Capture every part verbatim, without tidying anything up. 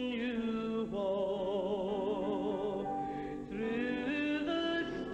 You walk through the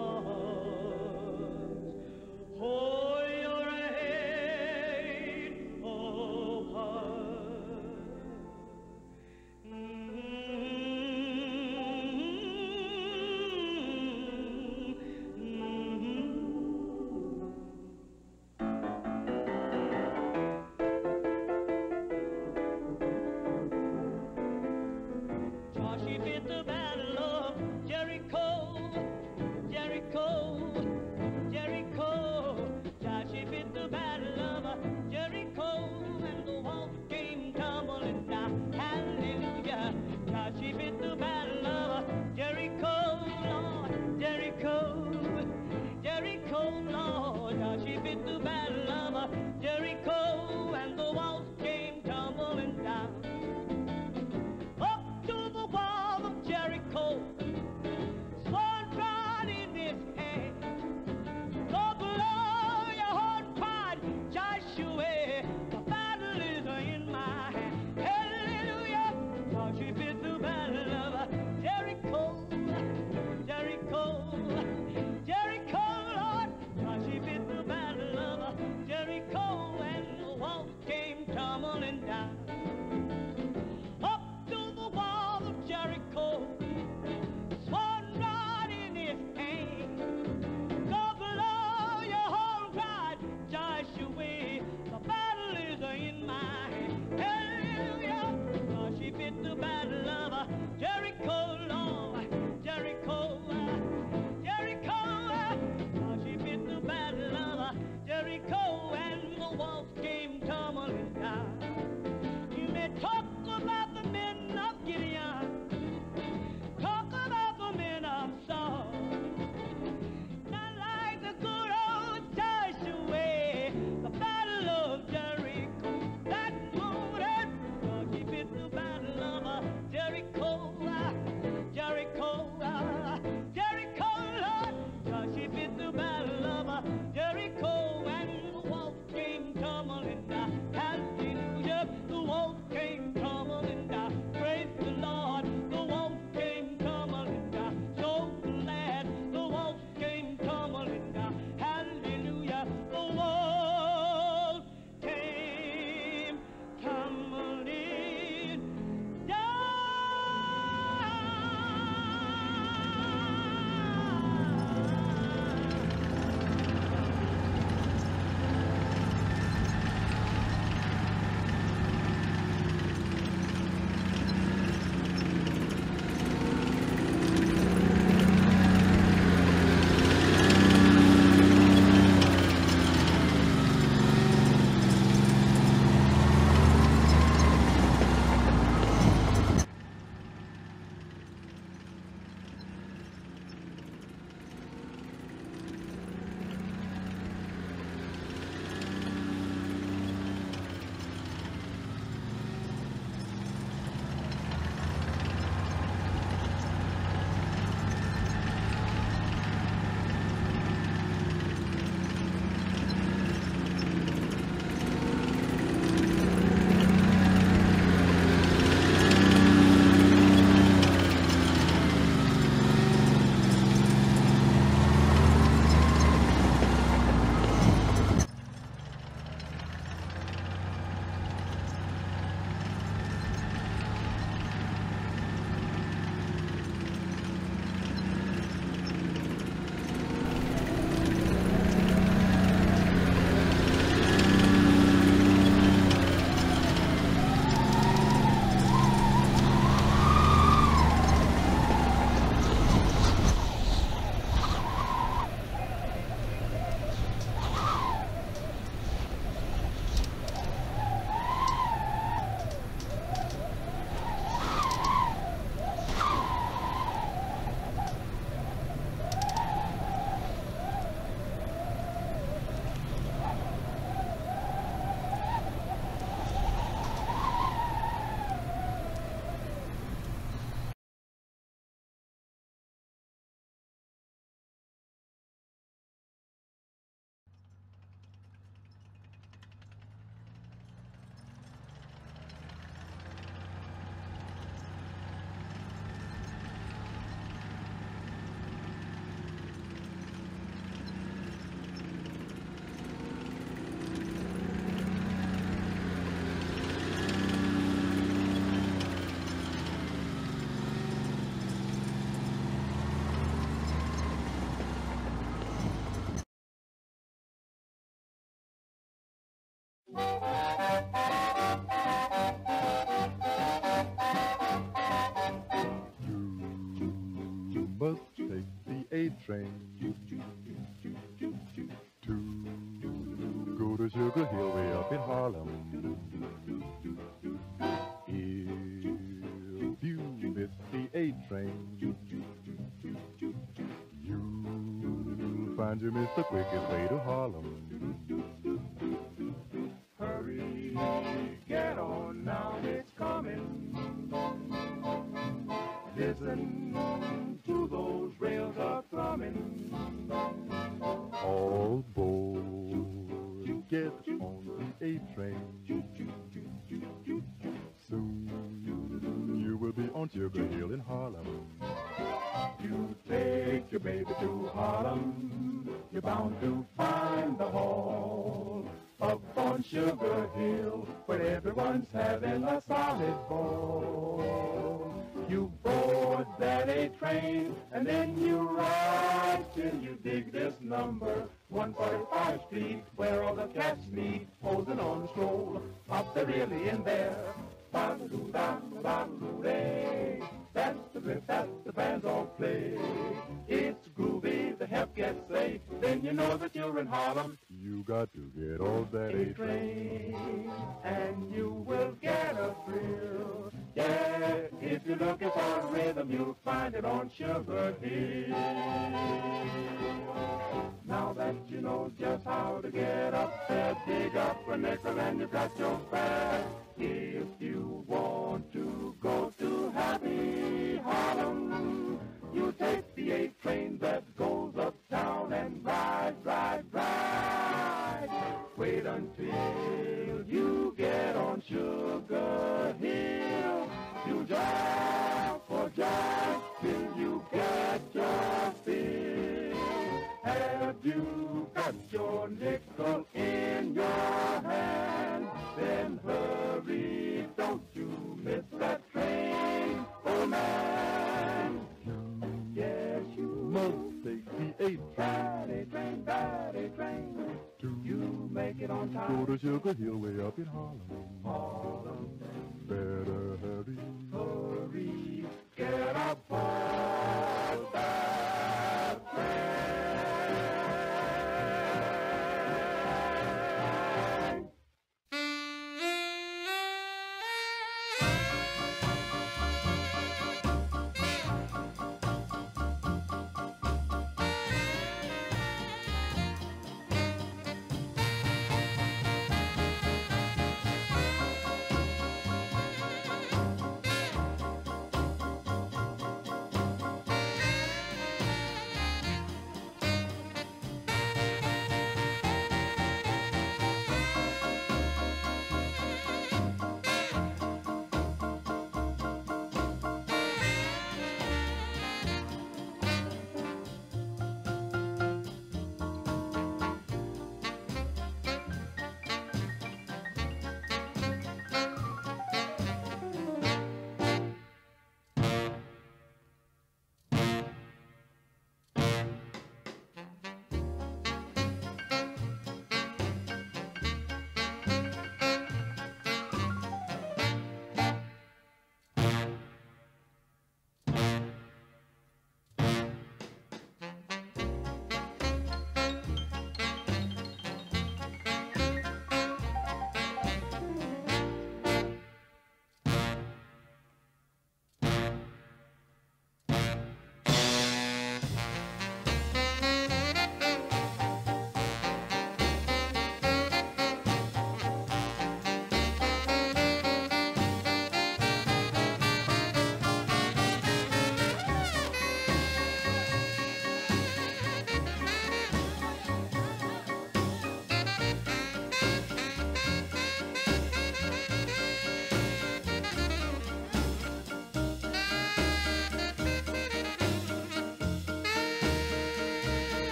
storms, hold your head up high. Joshua fit the battle of Jericho, Jericho, Jericho. Joshua fit the battle of Jericho, and the walls came tumbling down. Hallelujah. Joshua fit the battle of Jericho, Lord, Jericho, Jericho, Lord. Joshua fit the battle of Jericho, and the walls came tumbling down. Jericho, sword rod in his hand. Go below your horn, cried Joshua, the battle is in my hand. Hallelujah. Joshua fit the battle of Jericho, Jericho, Jericho, Lord. Joshua fit the battle of Jericho, and the walls came tumbling down. Jericho, sword rod in his hand. Go below your home, cried Joshua, the battle is in my hand. Hallelujah. Joshua fit the battle of Jericho, Lord, Jericho, Jericho. Joshua fit the battle of Jericho, and the walls came tumbling down. You may talk about the men of Gideon, talk about the men of Saul, not like the good old Joshua, the battle of Jericho. That morning, Joshua fit the battle of Jericho, Jericho, Jericho, Lord. Joshua fit the battle of Jericho, and the You must take the A train to go to Sugar Hill way up in Harlem. If you miss the A train, you'll find you missed the quickest way to Harlem. Hurry, get on now, it's coming. Listen to those rails a thrumming. All aboard, get on the A train. Soon you will be on Sugar Hill in Harlem. You take your baby to Harlem, you're bound to find the hall up on Sugar Hill, where everyone's having a solid ball. You board that A train, and then you ride till you dig this number, one forty-five Street, where all the cats meet, posing on the stroll. Up they're really in there. Ba-da-doo-da, ba-da-doo-day. That's the riff that the bands all play. It's groovy, the help gets say. Then you know that you're in Harlem. You got to get on that A train. Train, and you will get a thrill. Yeah, if you're looking for a rhythm, you'll find it on Sugar Hill. Now that you know just how to get up there, dig up a nickel and you've got your fare. If you want to go to happy Harlem, you take the A train that goes uptown and ride, ride, ride. Wait until you get on Sugar Hill. You drive for jive till you get your fill. Have you got your nickel in your hand? Then hurry, don't you miss that train, oh man. Yes, you Must take the A train. Bad A train, bad A train. To You make it on go time. to Sugar Hill way up in Harlem. Harlem, Better hurry. hurry, get aboard that train.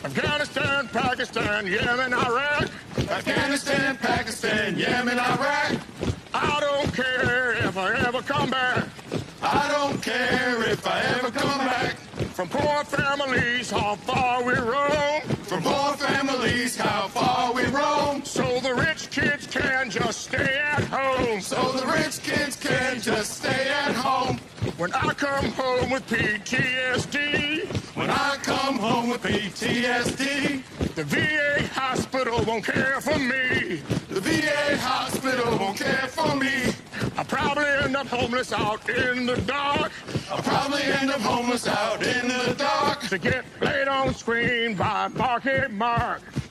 Afghanistan, Pakistan, Yemen, Iraq. Afghanistan, Pakistan, Yemen, Iraq. I don't care if I ever come back. I don't care if I ever come back. From poor families, how far we roam. From poor families, how far we roam. So the rich kids can just stay at home. So the rich kids can just stay at home. When I come home with P T S D. When I come home with P T S D. The V A hospital won't care for me. The V A hospital won't care for me. I'll probably end up homeless out in the dark. I'll probably end up homeless out in the dark. To get laid on screen by Marky Mark.